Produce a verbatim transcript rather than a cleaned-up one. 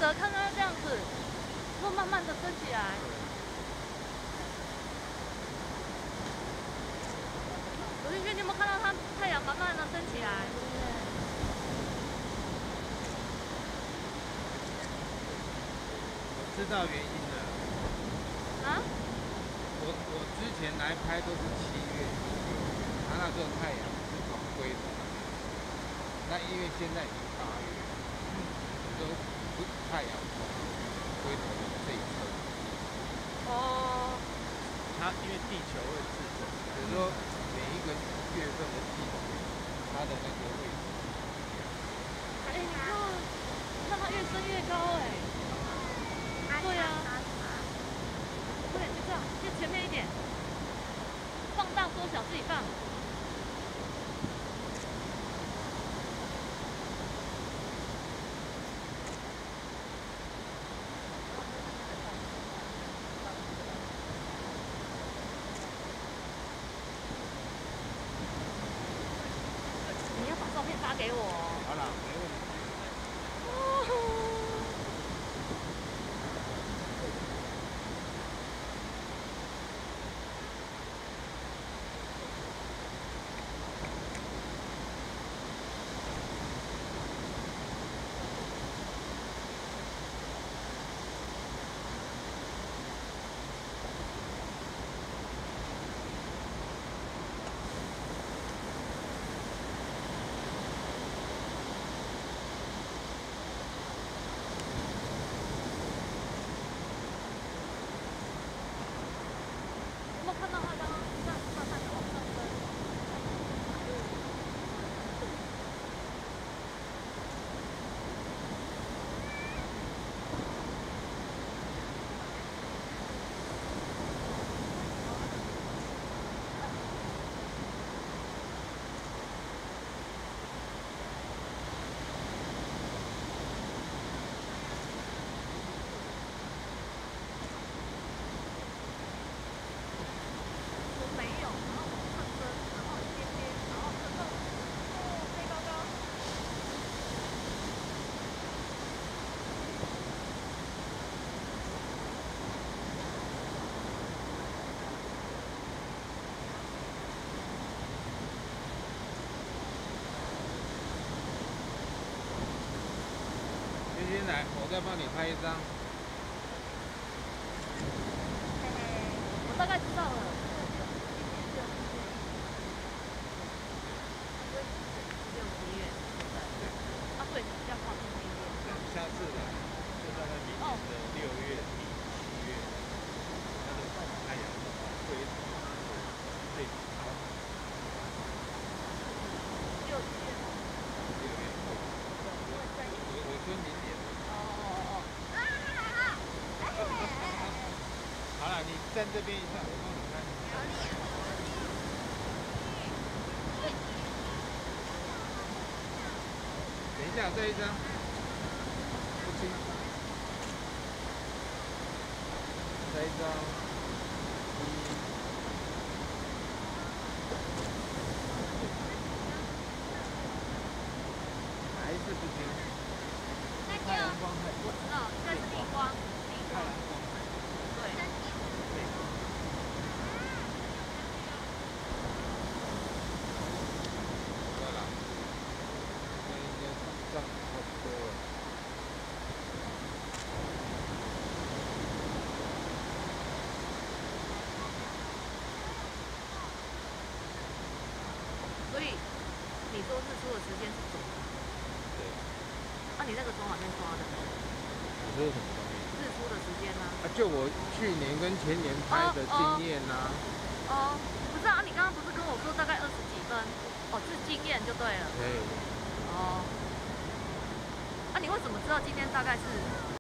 得看它这样子，会慢慢的升起来。罗俊轩，你有没有看到它太阳慢慢的升起来？ 知道原因了。 啊？ 我我之前来拍都是七月，它那时候太阳是从龟头那边，那因为现在已经八月，都不太阳从龟头的这一侧。 哦。 它因为地球会自转，比如说每一个月份的季节，它的那个位置。 哎，你看，看它越升越高哎。对呀、啊。快点，就这样，就前面一点，放大、缩小自己放。你要把照片发给我。 好了，没问题。 有没有看到它刚刚这样慢慢的往上升？没有，然后往上升，然后一点点，然后升到哦，飞高高。 轩轩来，我再帮你拍一张。 嘿嘿，我大概知道了。六七月，对。啊，对，比较靠近那边。 下次来就大概明年的六月底、七月，它的太阳会最高。 六七月。 六月底。我我说明年。 哦哦哦哦。 好了，你站这边一下，我帮你看。等一下，这一张不清楚。这一张一，还是不清楚。太阳光太我知道，应该是逆光，逆光。 太阳光太对。 对。对了，那应该这样差不多了。 所以你说日出的时间是准的。 对。 啊，你那个从哪边抓的？ 你说什么东西？ 日出的时间呢？ 啊，就我去年跟前年拍的经验呐。 哦，不是啊，你刚刚不是跟我说大概二十几分？哦，是经验就对了。 对。 哦。啊，你为什么知道今天大概是？